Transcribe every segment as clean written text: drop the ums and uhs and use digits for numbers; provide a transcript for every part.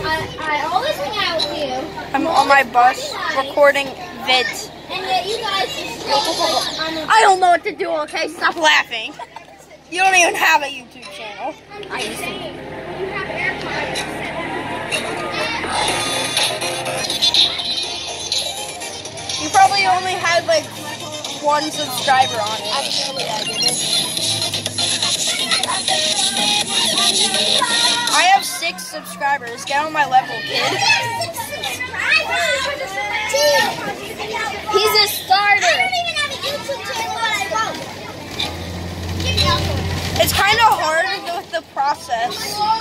I always hang out with you. I'm on my bus recording vids. And yet you guys just I don't know what to do, okay? Stop laughing. You don't even have a YouTube channel. I used to. You have AirPods. You probably only had like 1 subscriber on it. Actually, I didn't. I have 6 subscribers. Get on my level, kid. He's a starter. I don't even have a YouTube channel, but I won't. It's kind of hard with the process.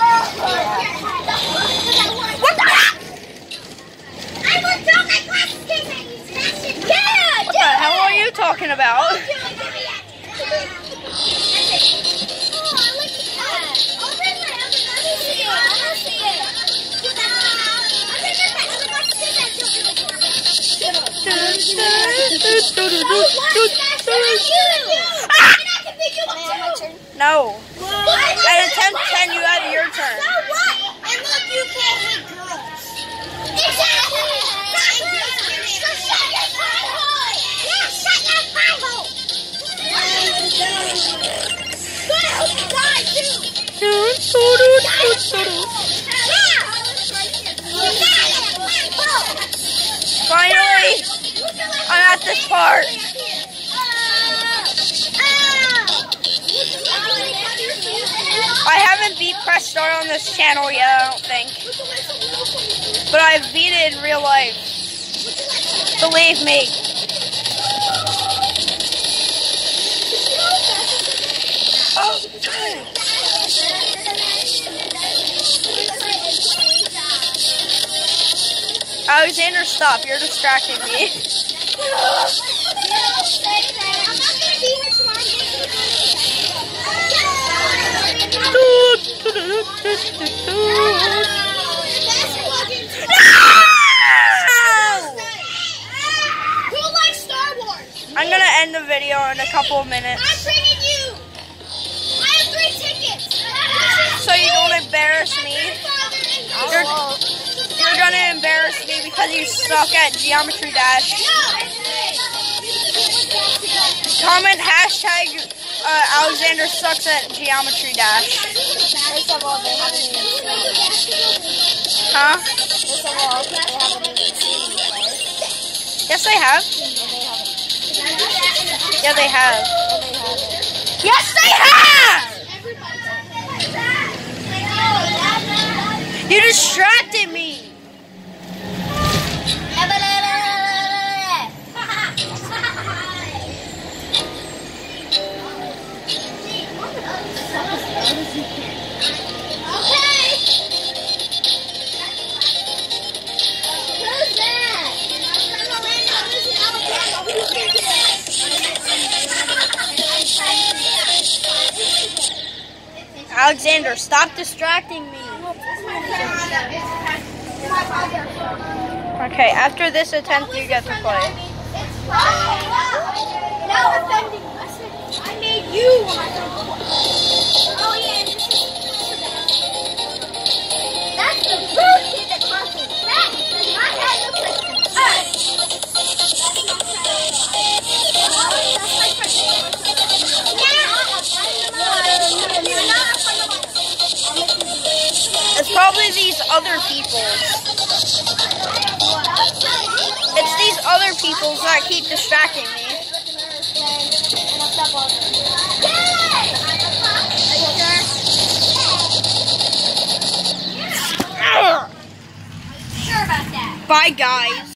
What the heck? I will throw my glasses case at you. Smash it. Yeah, What the hell are you talking about? No. At a 10-10, you have your turn. So what? And look, you can't hit girls. Exactly. So shut your pie hole. Yeah, shut your pie hole. Finally, I'm at this part. I haven't beat Press Start on this channel yet, I don't think. But I've beat it in real life. Believe me. Oh, Alexander, stop. You're distracting me. I'm gonna end the video in a couple of minutes. I'm bringing you. I have 3 tickets. So you don't embarrass me. You're gonna embarrass me because you suck at Geometry Dash. Comment hashtag Alexander sucks at Geometry Dash. First of all, they haven't even seen it. Huh? First of all, they haven't even seen it. Yes, they have. Yeah, they have. Yes, they have! You distracted me! Alexander, stop distracting me. Okay, after this attempt, you get to play. No offending. I made you. Oh yeah, that's the rude kid that cost me back. I had no It's probably these other people. It's these other people that keep distracting me. Sure about that. Bye, guys.